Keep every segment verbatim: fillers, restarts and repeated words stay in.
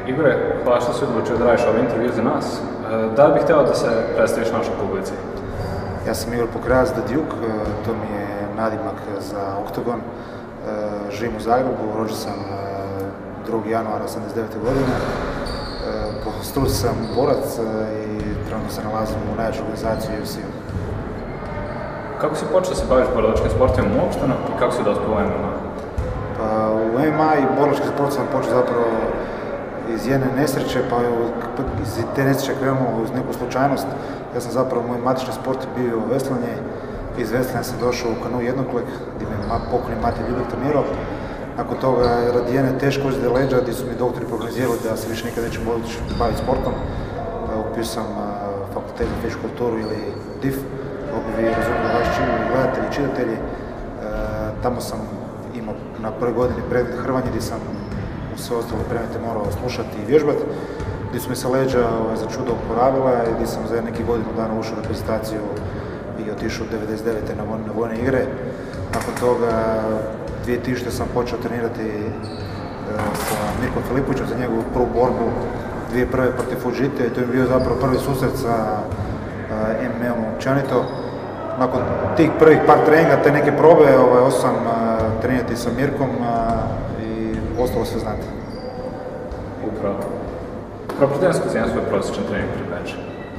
Igore, hvala što si odlučio da radiš ovaj intervju za nas. Da li bih htio da se predstaviš našoj publici? Ja sam Igor Pokrajac The Duke, to mi je nadimak za Oktogon. Živim u Zagrebu, rođen sam drugog januara osamdeset devete godine. Po struci sam borac i trenutno se nalazim u najjačoj organizaciji U F C-u. Kako si počeo da se baviš borilačkim sportom uopšteno i kako si dospio u M M A? Pa, u M M A i borilački sport sam počeo zapravo iz jedne nesreće, pa iz te nesreće krenuo uz neku slučajnost. Ja sam zapravo, moj matični sport bio veslanje. Iz veslanja sam došao u kanu jednoklek, gdje me pokojni Mate Ljubek trenirao. Nakon toga, radi jedne teške ozljede leđa, gdje su mi doktori prognozirali da se više nikad neću moći baviti sportom. Upisao sam fakultet za fizičku kulturu ili D I F, kako bi vi razumili vaši gledatelji i čitatelji. Tamo sam imao na prvoj godini predmet hrvanje, gdje sam u sve ostale predmete morao slušati i vježbati, gdje su mi se leđa za čudo oporavila i gdje sam za neki godinu dana ušao u reprezentaciju i otišao devedeset devete na vojne igre. Nakon toga, dvije tisućite sam počeo trenirati sa Mirkom Filipovićem za njegovu prvu borbu dvije prve protiv Fujite. To je bio zapravo prvi susret sa M M A-om općenito. Nakon tih prvih par treninga, te neke probe, ostao sam trenirati sa Mirkom i ostalo sve znate. Upravo. Propuštenja skozi jedan svoj prosječan trening pred meč.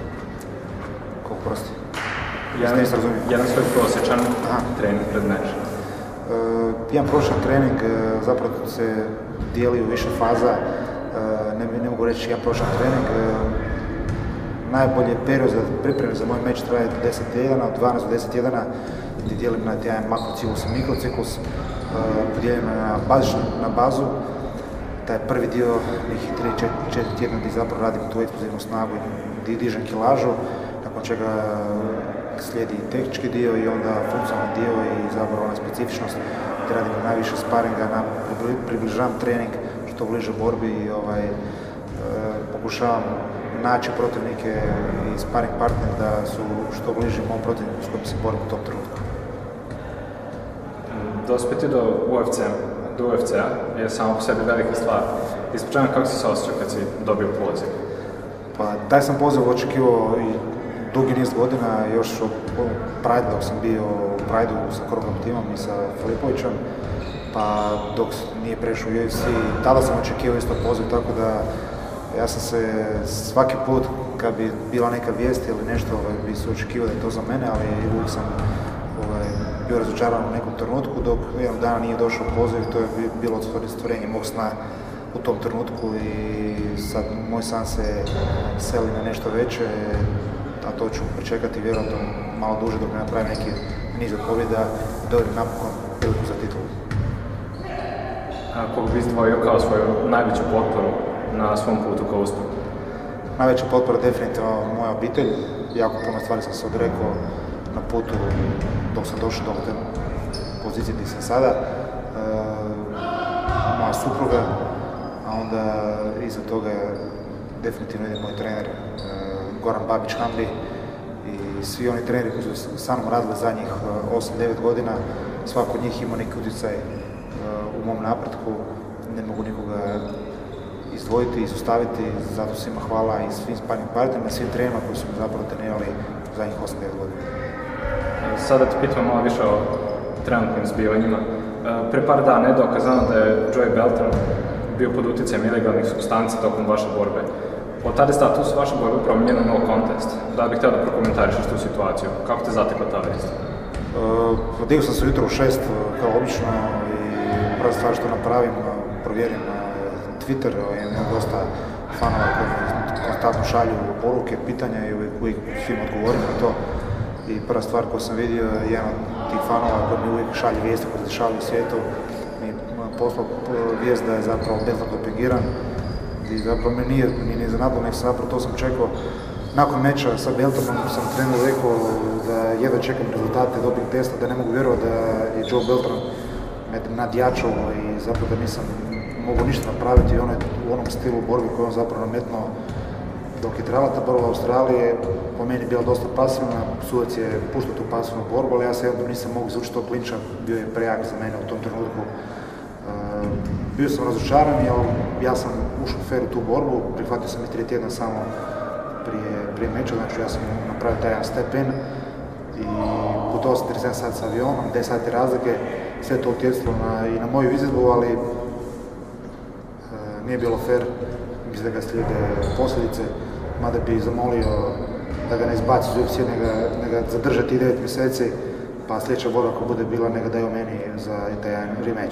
Koliko prosti? Jedan, jedan svoj prosječan trening pred meč. Uh, jedan prosječan trening uh, zapravo se dijeli u više faza. Uh, ne, ne mogu reći jedan prosječan trening. Uh, najbolji period za pripreme za moj meč traje deset tjedana, od dvanaest do deset tjedana, gdje dijelim na jedan makrociklus i mikrociklus. Uh, podijelim na, bazičnu, na bazu. Taj prvi dio, nekih tri do četiri tjedna gdje zapravo radim tu eksplozivnu snagu i dižem kilažu, nakon čega slijedi tehnički dio i onda funkcionalni dio i zapravo ona specifičnost gdje radim najviše sparinga, na, približavam trening što bliže borbi i ovaj, e, pokušavam naći protivnike i sparing partner da su što bliži mom protivniku s kojim se borim u tom trenutku. Dospjeti do U F C-a do U F C-a je samo po sebi velika stvar. Ispričavam kako si se osjećao kad si dobio poziv? Pa, taj sam poziv očekivao i dugi niz godina, još od Pride dok sam bio u Prideu sa Krogom timom i sa Filipovićem, pa dok nije prešao u U F C, tada sam očekivao isto poziv, tako da ja sam se svaki put kad bi bila neka vijest ili nešto, ovaj, bi se očekivao da je to za mene, ali uvijek sam ovaj, bio razočaran u nekom trenutku, dok jednog dana nije došao poziv, to je bilo stvorenje mog sna u tom trenutku i sad moj san se seli na nešto veće, a to ću pričekati vjerojatno malo duže dok ne napravim neki niz od pobjeda i dobijem napokon priliku za titulu. A koga bi izdvojio kao svoju najveću potporu na svom putu kao uspjehu? Najveća potpora definitivno moja obitelj. Jako puno stvari sam se odrekao na putu dok sam došao do te pozicije gdje sam sada. E, moja supruga, a onda iza toga definitivno ide moj trener e, Goran Babić-Hamdi i svi oni treneri koji su sa mnom radili zadnjih osam devet godina. Svako od njih ima neki utjecaj e, u mom napretku. Ne mogu nikoga izdvojiti i izostaviti, zato svima hvala i svim sparing partnerima, svim trenerima koji su me zapravo trenirali u zadnjih osam devet godina. Sada te pitam malo više o trenutnim zbivanjima. Pre par dana je dokazano da je Joey Beltran bio pod utjecajem ilegalnih supstanci tokom vaše borbe. Od tada je status vaše borbe promijenjen u no contest. Da bih htio da prokomentarišeš tu situaciju. Kako te zatekla ta vijest? Uh, Digao sam se ujutro u šest, kao obično, i prva stvar što napravim, provjerim Twitter, imam dosta fanova koji konstantno šalju poruke, pitanja i uvijek, uvijek svim odgovorim na to. I prva stvar koju sam vidio, jedan od tih fanova koji mi uvijek šalje vijesti koji se dešavaju u svijetu, mi poslao vijest da je zapravo Beltran dopingiran i zapravo me nije ni iznenadilo, nek sam zapravo to sam čekao. Nakon meča sa Beltranom sam treneru rekao da jedva čekam rezultate doping testa, da ne mogu vjerovati da je Joe Beltran me nadjačao i zapravo da nisam mogu ništa napraviti ono, u onom stilu borbi koju on zapravo nametnuo dok je trebala ta borba u Australiji. Po meni bila dosta pasivna, sudac je puštao tu pasivnu borbu, ali ja se jednom nisam mogu izvući tog klinča, bio je prejak za mene u tom trenutku. Bio sam razočaran, jer ja sam ušao fair u tu borbu, prihvatio sam i tri tjedna samo prije, prije meča, znači ja sam napravio taj jedan step in i putovao sam trideset sedam sati s avionom, deset sati razlike, sve to utjecalo na, i na moju izvedbu, ali e, nije bilo fair, mislim da ga slijede posljedice, mada bi zamolio da ga ne izbaci iz U F C, nego ga zadržati devet mjeseci, pa sljedeća borba ako bude bila, nego daju meni za taj jedan rematch.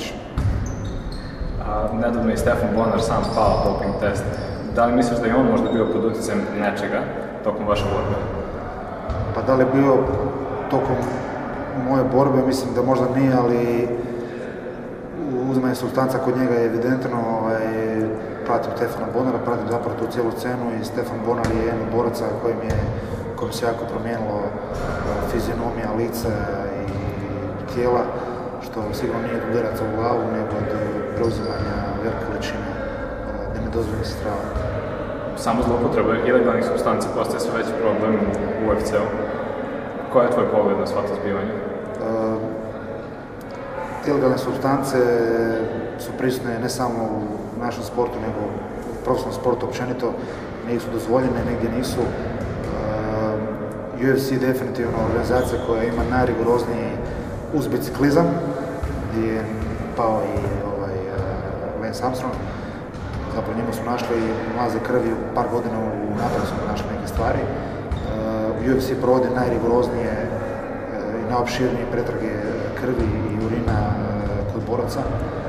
A nedavno je Stefan Bonnar sam pao doping test. Da li misliš da je on možda bio pod utjecajem nečega tokom vaše borbe? Pa da li je bio tokom moje borbe, mislim da možda nije, ali uzimanje supstanca kod njega je evidentno. Ovaj, pratim Stefana Bonnara, pratim zapravo tu cijelu scenu i Stefan Bonnar je jedan boraca kojem je kojem se jako promijenilo fizionomija, lica i tijela, što sigurno nije od udaraca u glavu, nego od preuzimanja velike količine da ne dozvoljeno se strava. Samo zloupotreba ilegalnih supstanci postaje sve veći problem u U F C-u. Koja je tvoj pogled na sva ta zbivanja? Uh, ilegalne supstance su prisutne ne samo u našem sportu, nego u profesionalnom sportu općenito. Nisu dozvoljene, negdje nisu. Uh, U F C je definitivno organizacija koja ima najrigorozniji uz biciklizam, gdje je pao i ovaj, uh, Lance Armstrong. Zapravo njemu su našli mlaze krvi u par godina u napravu smo našli neke stvari. Uh, U F C provodi najrigoroznije uh, i najopširnije pretrage krvi i urina uh, kod boraca.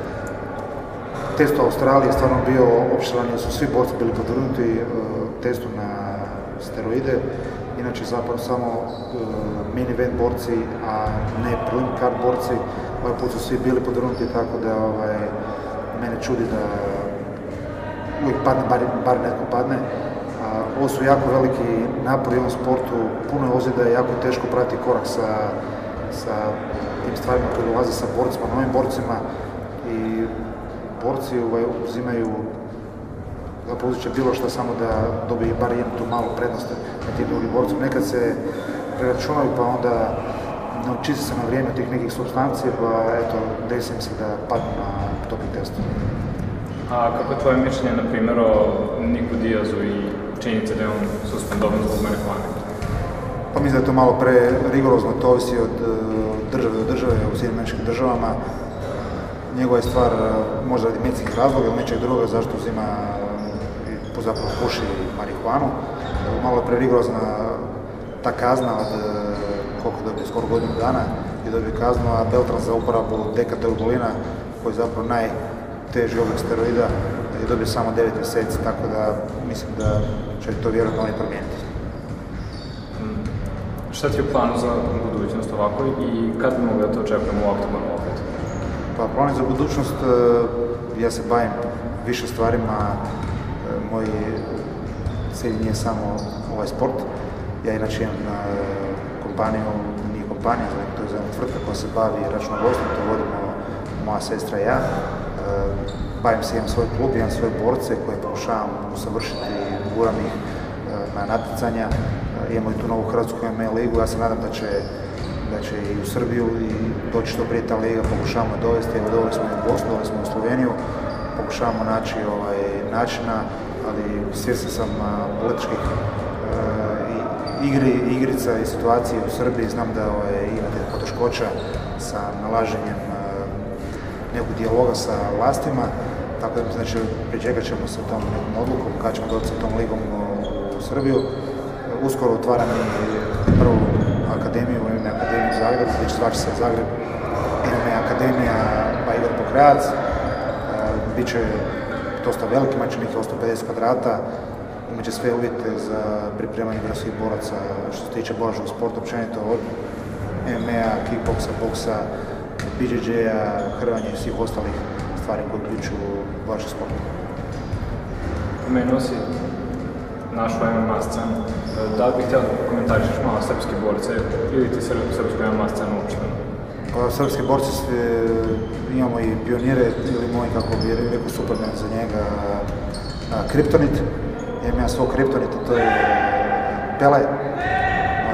Test u Australiji je stvarno bio opširan jer su svi borci bili podvrgnuti uh, testu na steroide. Inače zapravo samo uh, main event borci, a ne prelim card borci. Ovaj put su svi bili podvrgnuti, tako da ovaj, mene čudi da uvijek padne, bar, bar netko padne. A, ovo su jako veliki napori u ovom sportu, puno je ozljeda, je jako teško pratiti korak sa, sa tim stvarima koje dolaze sa borcima, novim borcima i borci ovaj, uzimaju zapravo uzet će bilo što samo da dobije bar jednu tu malu prednost na tim drugim borcima. Nekad se preračunaju pa onda ne očisti se na vrijeme tih nekih supstanci, pa eto, desi im se da padnu na doping testu. A kako je tvoje mišljenje, na primjer, o Niku Diazu i činjenice da je on suspendovan zbog marihuane? Pa mislim da je to malo pre rigorozno, to ovisi od države do države u Sjedinjenim Američkim Državama. Njegova je stvar možda radi medicinskih razloga ili nečeg druga zašto uzima i zapravo puši marihuanu. Malo pre rigorozna ta kazna od koliko dobije, skoro godinu dana je dobije kaznu, a Beltran za uporabu dekatorbolina koji je zapravo najteži oblik steroida je dobio samo devet mjeseci, tako da mislim da će to vjerojatno oni promijeniti. Šta ti je u planu za budućnost ovako i kad bi mogli da to očekujemo u oktagonu opet? Pa plan za budućnost, ja se bavim više stvarima, moj cilj nije samo ovaj sport. Ja inače imam kompaniju, nije kompanija, to je jedna tvrtka koja se bavi računovodstvom, to vodimo moja sestra i ja. Bavim se, imam svoj klub, imam svoje borce koje pokušavam usavršiti, guram ih na natjecanja. Imamo i tu novu Hrvatsku M M A ligu, ja se nadam da će, da će i u Srbiju i doći što prije ta liga, pokušavamo je dovesti, evo doveli smo i u Bosnu, doveli smo u Sloveniju, pokušavamo naći ovaj, načina, ali svjestan sam političkih uh, igri, igrica i situacije u Srbiji, znam da ovaj, imate poteškoća sa nalaženjem uh, nekog dijaloga sa vlastima, tako da mislim da će pričekat ćemo sa tom nekom odlukom, kad ćemo doći sa tom ligom u, u Srbiju. Uskoro otvaram i prvu akademiju, M M A akademiju Zagreb, već zvači se Zagreb M M A akademija pa Igor Pokrajac. E, Biće dosta veliki, imat će nekih sto pedeset kvadrata, imat će sve uvjete za pripremanje vrhunskih boraca što se tiče boračkog sporta općenito od M M A, kickboksa, boksa, B J J-a, hrvanja i svih ostalih stvari koje uključuju borački sport. Pomenuo si našu M M A scenu. Da li bih htjela da komentarišeš malo srpske borce ili ti srpsku M M A scenu uopšte? Pa, srpski borci sve, imamo i pionire ili moji, kako bi rekao, superman za njega, a, Kriptonit. Ja imam svog Kriptonita, to je Pele.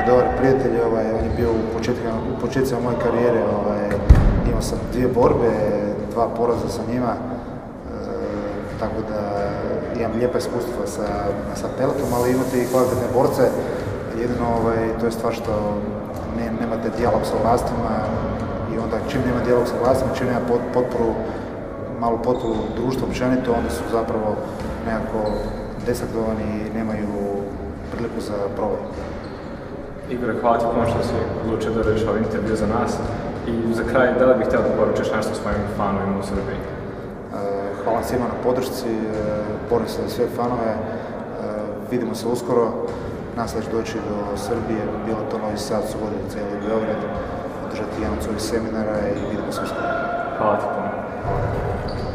dobar prijatelj, ovaj, on je bio u, u početcima moje karijere, ovaj, imao sam dvije borbe, dva poraza sa njima, e, tako da imam lijepa iskustva sa, sa Peltom, ali imate i kvalitetne borce, jedino ovaj, to je stvar što ne, nemate dijalog sa vlastima i onda čim nema dijalog sa vlastima, čim nema pot, potporu, malu potporu društva općenito, onda su zapravo nekako desaktovani i nemaju priliku za probaj. Igor, hvala ti puno što si odlučio da dođeš ovaj intervju za nas. I za kraj, da li bih htio da poručiš nešto svojim fanovima u Srbiji? Hvala svima na podršci, borim se za sve fanove, vidimo se uskoro, nas već doći do Srbije, bilo to Novi Sad, Subotica ili Beograd, održati jedan od svojih seminara i vidimo se uskoro. Hvala ti puno.